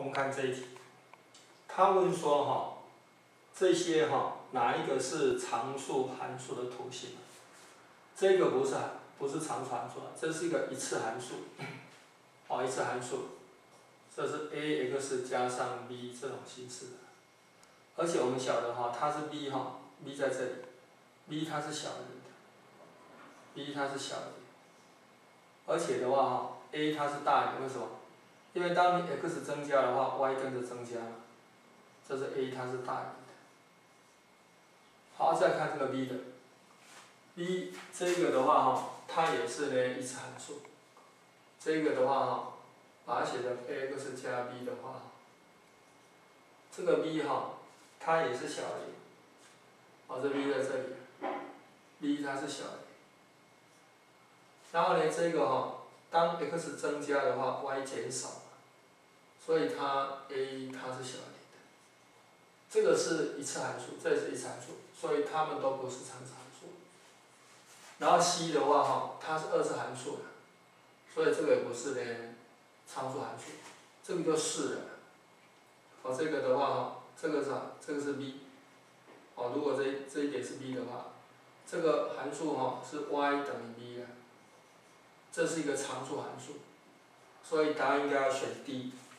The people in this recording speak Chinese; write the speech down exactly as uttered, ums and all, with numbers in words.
们看这一题，他问说哈，这些哈哪一个是常数函数的图形？这个不是不是常数函数，这是一个一次函数，哦一次函数，这是 a x 加上 b 这种形式的，而且我们晓得哈，它是 b 哈 ，b 在这里 ，b 它是小于的 ，b 它是小于的，而且的话哈 ，a 它是大于的，为什么？因为当你 x 增加的话 ，y 跟着增加嘛，这是 a 它是大于的。好，再看这个 b 的 ，b 这个的话哈，它也是呢一次函数。这个的话哈，把它写成 ax 加 b 的话，这个 b 哈，它也是小于，哦这 b 在这里 ，b 它是小于。然后呢，这个哈，当 x 增加的话 ，y 减少。所以它 a 它是小于的，这个是一次函数，这也是一次函数，所以它们都不是常数函数。然后 c 的话哈，它是二次函数的，所以这个也不是呢常数函数，这个就是了。哦，这个的话哈，这个是啥？这个是 b。哦，如果这这一点是 b 的话，这个函数哈是 y 等于 b 的，这是一个常数函数，所以答案应该要选 D。